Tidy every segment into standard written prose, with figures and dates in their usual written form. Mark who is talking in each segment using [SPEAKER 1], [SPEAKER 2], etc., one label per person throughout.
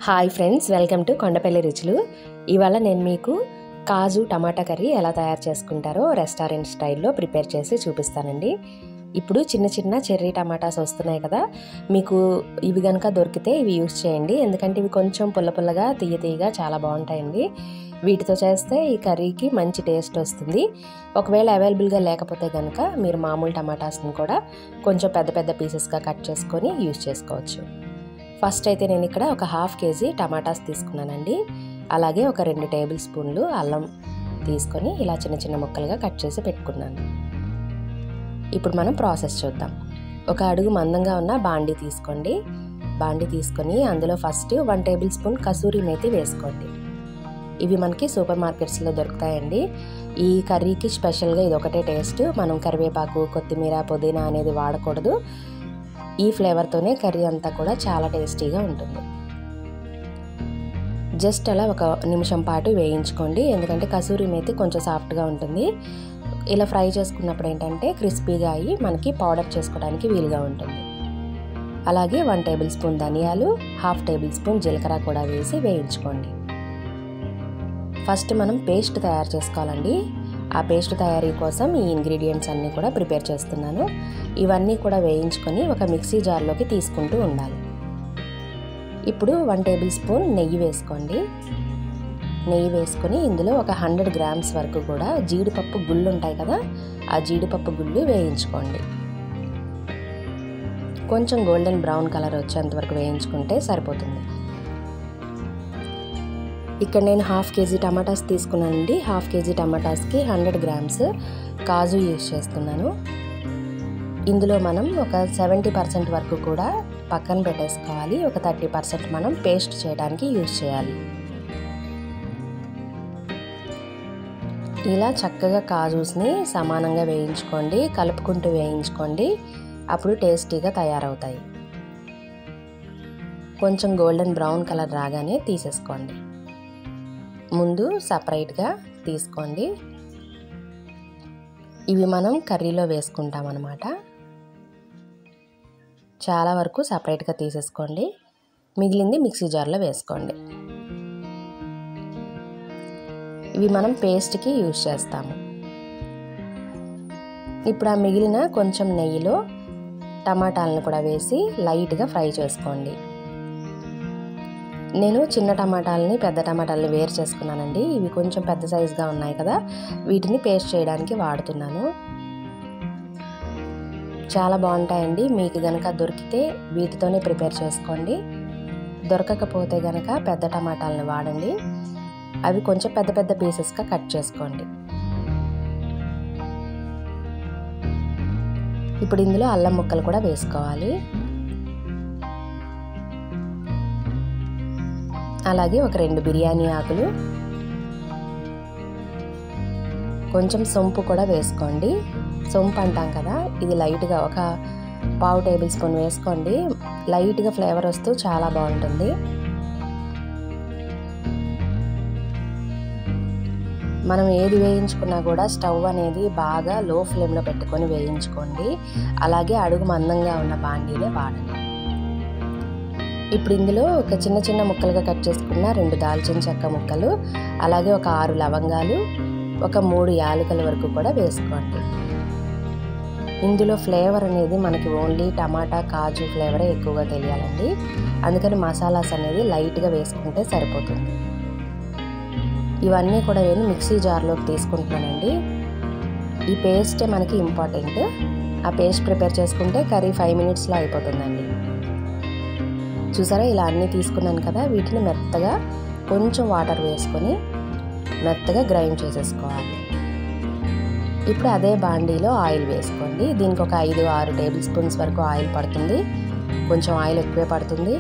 [SPEAKER 1] Hi friends, welcome to Kondapalli Ruchulu. ఇవాళ నేను మీకు కాజు టమాటా కర్రీ ఎలా తయారు చేసుకుంటారో రెస్టారెంట్ స్టైల్లో ప్రిపేర్ చేసి చూపిస్తానండి. ఇప్పుడు చిన్న చిన్న చెర్రీ టమాటాస్ వస్తున్నాయి కదా, మీకు ఇవి కనుక దొరికితే ఇవి యూస్ చేయండి. ఎందుకంటే ఇవి కొంచెం పుల్ల పుల్లగా తీయ తీయగా చాలా బాగుంటాయండి. వీటితో చేస్తే ఈ కర్రీకి మంచి టేస్ట్ వస్తుంది. ఒకవేళ అవైలబుల్గా లేకపోతే కనుక మీరు మామూలు టమాటాస్ని కూడా కొంచెం పెద్ద పెద్ద పీసెస్గా కట్ చేసుకొని యూస్ చేసుకోవచ్చు. ఫస్ట్ అయితే నేను ఇక్కడ ఒక 1/2 కేజీ టమాటాస్ తీసుకున్నానండి. అలాగే ఒక 2 టేబుల్ స్పూన్లు అల్లం తీసుకొని ఇలా చిన్న చిన్న ముక్కలుగా కట్ చేసి పెట్టుకున్నాను. ఇప్పుడు మనం ప్రాసెస్ చూద్దాం. ఒక అడుగు మందంగా ఉన్న బాండీ తీసుకోండి. బాండీ తీసుకొని అందులో first 1 tablespoon kasuri methi వేసుకోండి. ఇవి మనకి సూపర్ మార్కెట్స్లో దొరుకుతాయండి. ఈ కర్రీకి స్పెషల్గా ఇది ఒకటే టేస్ట్. మనం కరివేపాకు, కొత్తిమీర, పుదీనా అనేది వాడకూడదు. ఈ ఫ్లేవర్తోనే కర్రీ అంతా కూడా చాలా టేస్టీగా ఉంటుంది. జస్ట్ అలా ఒక నిమిషం పాటు వేయించుకోండి, ఎందుకంటే కసూరి మేతి కొంచెం సాఫ్ట్గా ఉంటుంది. ఇలా ఫ్రై చేసుకున్నప్పుడు ఏంటంటే క్రిస్పీగా అయ్యి మనకి పౌడర్ చేసుకోవడానికి వీలుగా ఉంటుంది. అలాగే 1 టేబుల్ స్పూన్ ధనియాలు, 1/2 టేబుల్ స్పూన్ జీలకర్ర కూడా వేసి వేయించుకోండి. ఫస్ట్ మనం పేస్ట్ తయారు చేసుకోవాలండి. ఆ పేస్ట్ తయారీ కోసం ఈ ఇంగ్రీడియంట్స్ అన్నీ కూడా ప్రిపేర్ చేస్తున్నాను. ఇవన్నీ కూడా వేయించుకొని ఒక మిక్సీ జార్లోకి తీసుకుంటూ ఉండాలి. ఇప్పుడు 1 టేబుల్ స్పూన్ నెయ్యి వేసుకోండి. నెయ్యి వేసుకొని ఇందులో ఒక 100 గ్రామ్స్ వరకు కూడా జీడిపప్పు గుళ్ళు ఉంటాయి కదా, ఆ జీడిపప్పు గుళ్ళు వేయించుకోండి. కొంచెం గోల్డెన్ బ్రౌన్ కలర్ వచ్చేంత వరకు వేయించుకుంటే సరిపోతుంది. ఇక్కడ నేను 1/2 కేజీ టమాటాస్ తీసుకున్నానండి. 1/2 కేజీ టమాటాస్కి 100 గ్రామ్స్ కాజు యూజ్ చేస్తున్నాను. ఇందులో మనం ఒక 70% వరకు కూడా పక్కన పెట్టేసుకోవాలి. ఒక 30% మనం పేస్ట్ చేయడానికి యూజ్ చేయాలి. ఇలా చక్కగా కాజుస్ని సమానంగా వేయించుకోండి, కలుపుకుంటూ వేయించుకోండి. అప్పుడు టేస్టీగా తయారవుతాయి. కొంచెం గోల్డెన్ బ్రౌన్ కలర్ రాగానే తీసేసుకోండి. ముందు సపరేట్గా తీసుకోండి. ఇవి మనం కర్రీలో వేసుకుంటాం అన్నమాట. చాలా వరకు సపరేట్గా తీసేసుకోండి. మిగిలింది మిక్సీ జార్లో వేసుకోండి. ఇవి మనం పేస్ట్కి యూజ్ చేస్తాము. ఇప్పుడు ఆ మిగిలిన కొంచెం నెయ్యిలో టమాటాలను కూడా వేసి లైట్గా ఫ్రై చేసుకోండి. నేను చిన్న టమాటాలని పెద్ద టమాటాలని వేరు చేసుకున్నానండి. ఇవి కొంచెం పెద్ద సైజుగా ఉన్నాయి కదా, వీటిని పేస్ట్ చేయడానికి వాడుతున్నాను. చాలా బాగుంటాయండి. మీకు కనుక దొరికితే వీటితోనే ప్రిపేర్ చేసుకోండి. దొరకకపోతే కనుక పెద్ద టమాటాలను వాడండి. అవి కొంచెం పెద్ద పెద్ద పీసెస్గా కట్ చేసుకోండి. ఇప్పుడు ఇందులో అల్లం ముక్కలు కూడా వేసుకోవాలి. అలాగే ఒక 2 బిర్యానీ ఆకులు, కొంచెం సొంపు కూడా వేసుకోండి. సొంపు అంటాం కదా, ఇది లైట్గా ఒక 1/2 టేబుల్ స్పూన్ వేసుకోండి. లైట్గా ఫ్లేవర్ వస్తూ చాలా బాగుంటుంది. మనం ఏది వేయించుకున్నా కూడా స్టవ్ అనేది బాగా లో ఫ్లేమ్లో పెట్టుకొని వేయించుకోండి. అలాగే అడుగు మందంగా ఉన్న బాండీనే వాడండి. ఇప్పుడు ఇందులో ఒక చిన్న చిన్న ముక్కలుగా కట్ చేసుకున్న 2 దాల్చిన చెక్క ముక్కలు, అలాగే ఒక 6 లవంగాలు, ఒక 3 యాలకుల వరకు కూడా వేసుకోండి. ఇందులో ఫ్లేవర్ అనేది మనకి ఓన్లీ టమాటా కాజు ఫ్లేవరే ఎక్కువగా తెలియాలండి. అందుకని మసాలాస్ అనేది లైట్గా వేసుకుంటే సరిపోతుంది. ఇవన్నీ కూడా నేను మిక్సీ జార్లోకి తీసుకుంటున్నానండి. ఈ పేస్టే మనకి ఇంపార్టెంట్. ఆ పేస్ట్ ప్రిపేర్ చేసుకుంటే కర్రీ 5 మినిట్స్లో అయిపోతుందండి. చూసారా, ఇలా అన్నీ తీసుకున్నాను కదా, వీటిని మెత్తగా కొంచెం వాటర్ వేసుకొని మెత్తగా గ్రైండ్ చేసేసుకోవాలి. ఇప్పుడు అదే బాండీలో ఆయిల్ వేసుకోండి. దీనికి ఒక 5-6 టేబుల్ స్పూన్స్ వరకు ఆయిల్ పడుతుంది. కొంచెం ఆయిల్ ఎక్కువే పడుతుంది.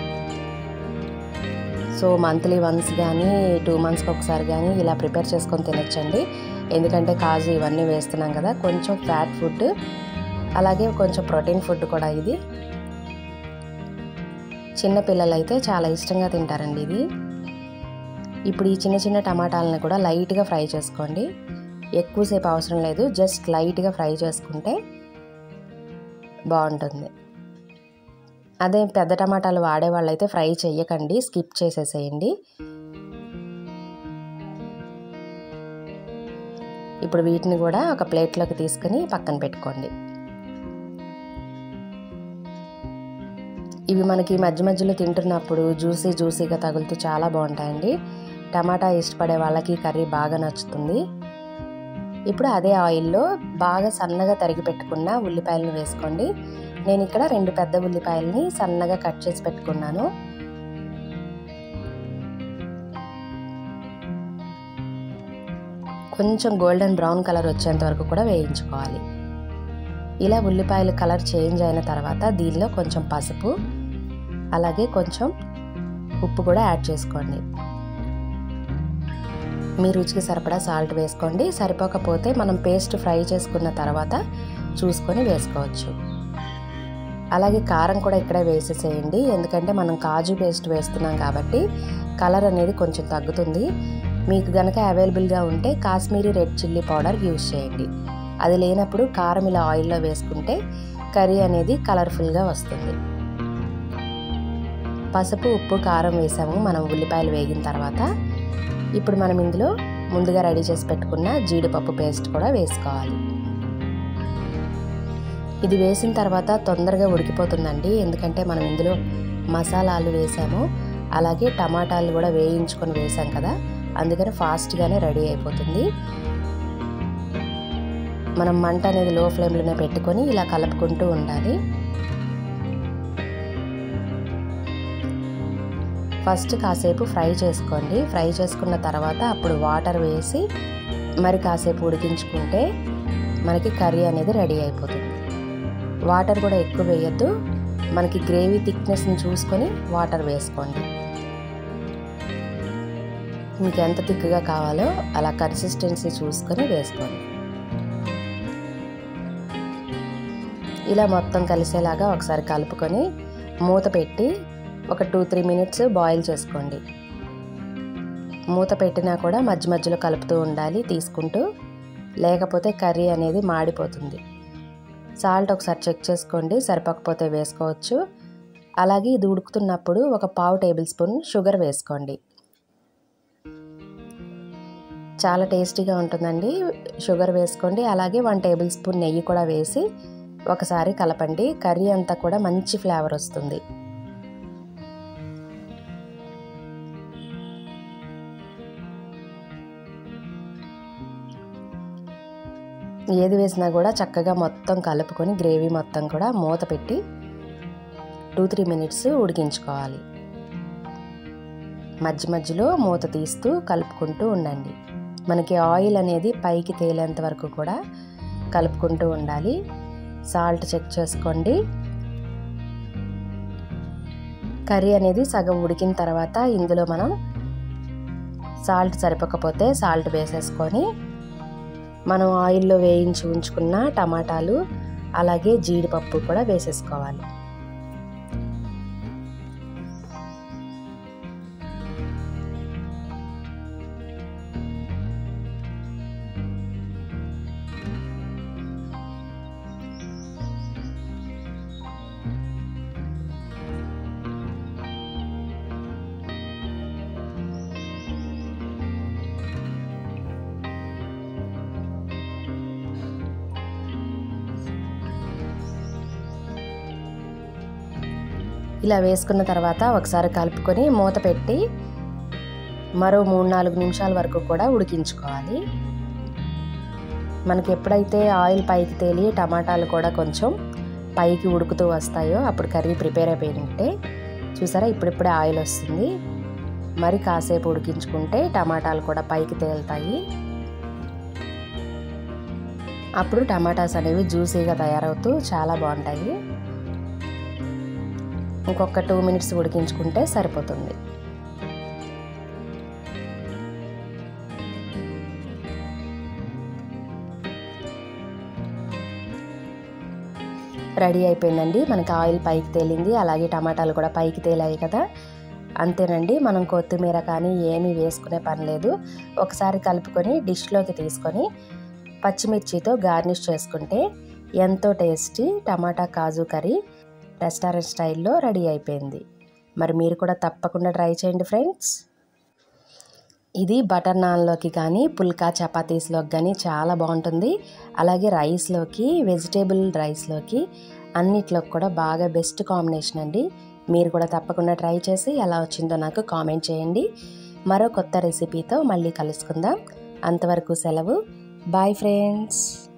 [SPEAKER 1] సో మంత్లీ వన్స్ కానీ 2 మంత్స్కి ఒకసారి కానీ ఇలా ప్రిపేర్ చేసుకొని తినొచ్చండి. ఎందుకంటే కాజు ఇవన్నీ వేస్తున్నాం కదా, కొంచెం ఫ్యాట్ ఫుడ్, అలాగే కొంచెం ప్రోటీన్ ఫుడ్ కూడా ఇది. చిన్న పిల్లలు అయితే చాలా ఇష్టంగా తింటారండి ఇది. ఇప్పుడు ఈ చిన్న చిన్న టమాటాలను కూడా లైట్గా ఫ్రై చేసుకోండి. ఎక్కువసేపు అవసరం లేదు, జస్ట్ లైట్గా ఫ్రై చేసుకుంటే బాగుంటుంది. అదే పెద్ద టమాటాలు వాడేవాళ్ళైతే ఫ్రై చేయకండి, స్కిప్ చేసేసేయండి. ఇప్పుడు వీటిని కూడా ఒక ప్లేట్లోకి తీసుకుని పక్కన పెట్టుకోండి. ఇవి మనకి మధ్య మధ్యలో తింటున్నప్పుడు జ్యూసీగా తగులుతూ చాలా బాగుంటాయండి. టమాటా ఇష్టపడే వాళ్ళకి కర్రీ బాగా నచ్చుతుంది. ఇప్పుడు అదే ఆయిల్లో బాగా సన్నగా తరిగి పెట్టుకున్న ఉల్లిపాయలను వేసుకోండి. నేను ఇక్కడ 2 పెద్ద ఉల్లిపాయలని సన్నగా కట్ చేసి పెట్టుకున్నాను. కొంచెం గోల్డెన్ బ్రౌన్ కలర్ వచ్చేంత వరకు కూడా వేయించుకోవాలి. ఇలా ఉల్లిపాయలు కలర్ చేంజ్ అయిన తర్వాత దీనిలో కొంచెం పసుపు అలాగే కొంచెం ఉప్పు కూడా యాడ్ చేసుకోండి. మీ రుచికి సరిపడా సాల్ట్ వేసుకోండి. సరిపోకపోతే మనం పేస్ట్ ఫ్రై చేసుకున్న తర్వాత చూసుకొని వేసుకోవచ్చు. అలాగే కారం కూడా ఇక్కడే వేసేసేయండి, ఎందుకంటే మనం కాజు పేస్ట్ వేస్తున్నాం కాబట్టి కలర్ అనేది కొంచెం తగ్గుతుంది. మీకు గనక అవైలబుల్గా ఉంటే Kashmiri red chilli powder use చేయండి. అది లేనప్పుడు కారం ఇలా ఆయిల్లో వేసుకుంటే కర్రీ అనేది కలర్ఫుల్గా వస్తుంది. పసుపు ఉప్పు కారం వేసాము మనం ఉల్లిపాయలు వేగిన తర్వాత. ఇప్పుడు మనం ఇందులో ముందుగా రెడీ చేసి పెట్టుకున్న జీడిపప్పు పేస్ట్ కూడా వేసుకోవాలి. ఇది వేసిన తర్వాత తొందరగా ఉడికిపోతుందండి, ఎందుకంటే మనం ఇందులో మసాలాలు వేసాము, అలాగే టమాటాలు కూడా వేయించుకొని వేసాం కదా, అందుకని ఫాస్ట్గానే రెడీ అయిపోతుంది. మనం మంట అనేది లో ఫ్లేమ్లోనే పెట్టుకొని ఇలా కలుపుకుంటూ ఉండాలి. ఫస్ట్ కాసేపు ఫ్రై చేసుకోండి. ఫ్రై చేసుకున్న తర్వాత అప్పుడు వాటర్ వేసి మరి కాసేపు ఉడికించుకుంటే మనకి కర్రీ అనేది రెడీ అయిపోతుంది. వాటర్ కూడా ఎక్కువ వేయద్దు, మనకి గ్రేవీ థిక్నెస్ని చూసుకొని వాటర్ వేసుకోండి. మీకు ఎంత థిక్గా కావాలో అలా కన్సిస్టెన్సీ చూసుకొని వేసుకోండి. ఇలా మొత్తం కలిసేలాగా ఒకసారి కలుపుకొని మూత పెట్టి ఒక 2-3 మినిట్స్ బాయిల్ చేసుకోండి. మూత పెట్టినా కూడా మధ్య మధ్యలో కలుపుతూ ఉండాలి తీసుకుంటూ, లేకపోతే కర్రీ అనేది మాడిపోతుంది. సాల్ట్ ఒకసారి చెక్ చేసుకోండి, సరిపోకపోతే వేసుకోవచ్చు. అలాగే ఇది ఉడుకుతున్నప్పుడు ఒక 1/2 టేబుల్ స్పూన్ షుగర్ వేసుకోండి. చాలా టేస్టీగా ఉంటుందండి. షుగర్ వేసుకోండి. అలాగే 1 టేబుల్ స్పూన్ నెయ్యి కూడా వేసి ఒకసారి కలపండి. కర్రీ అంతా కూడా మంచి ఫ్లేవర్ వస్తుంది. ఏది వేసినా కూడా చక్కగా మొత్తం కలుపుకొని గ్రేవీ మొత్తం కూడా మూత పెట్టి 2-3 మినిట్స్ ఉడికించుకోవాలి. మధ్య మధ్యలో మూత తీస్తూ కలుపుకుంటూ ఉండండి. మనకి ఆయిల్ అనేది పైకి తేలేంత వరకు కూడా కలుపుకుంటూ ఉండాలి. సాల్ట్ చెక్ చేసుకోండి. కర్రీ అనేది సగం ఉడికిన తర్వాత ఇందులో మనం సాల్ట్ సరిపోకపోతే సాల్ట్ వేసేసుకొని మనం ఆయిల్లో వేయించి ఉంచుకున్న టమాటాలు అలాగే జీడిపప్పు కూడా వేసేసుకోవాలి. ఇలా వేసుకున్న తర్వాత ఒకసారి కలుపుకొని మూత పెట్టి మరో 3-4 నిమిషాల వరకు కూడా ఉడికించుకోవాలి. మనకి ఎప్పుడైతే ఆయిల్ పైకి తేలి టమాటాలు కూడా కొంచెం పైకి ఉడుకుతూ వస్తాయో అప్పుడు కర్రీ ప్రిపేర్ అయిపోయినట్టే. చూసారా, ఇప్పుడిప్పుడే ఆయిల్ వస్తుంది. మరి కాసేపు ఉడికించుకుంటే టమాటాలు కూడా పైకి తేలుతాయి. అప్పుడు టమాటాస్ అనేవి జ్యూసీగా తయారవుతూ చాలా బాగుంటాయి. ఇంకొక 2 మినిట్స్ ఉడికించుకుంటే సరిపోతుంది. రెడీ అయిపోయిందండి. మనకి ఆయిల్ పైకి తేలింది, అలాగే టమాటాలు కూడా పైకి తేలాయి కదా. అంతేనండి, మనం కొత్తిమీర కానీ ఏమీ వేసుకునే పని లేదు. ఒకసారి కలుపుకొని డిష్లోకి తీసుకొని పచ్చిమిర్చితో గార్నిష్ చేసుకుంటే ఎంతో tasty tomato kaju curry restaurant స్టైల్లో రెడీ అయిపోయింది. మరి మీరు కూడా తప్పకుండా ట్రై చేయండి ఫ్రెండ్స్. ఇది బటర్ నాన్లోకి కానీ పుల్కా చపాతీస్లోకి కానీ చాలా బాగుంటుంది. అలాగే రైస్లోకి, వెజిటేబుల్ రైస్లోకి అన్నిట్లోకి కూడా బాగా బెస్ట్ కాంబినేషన్ అండి. మీరు కూడా తప్పకుండా ట్రై చేసి ఎలా వచ్చిందో నాకు కామెంట్ చేయండి. మరో కొత్త రెసిపీతో మళ్ళీ కలుసుకుందాం. అంతవరకు సెలవు. Bye friends.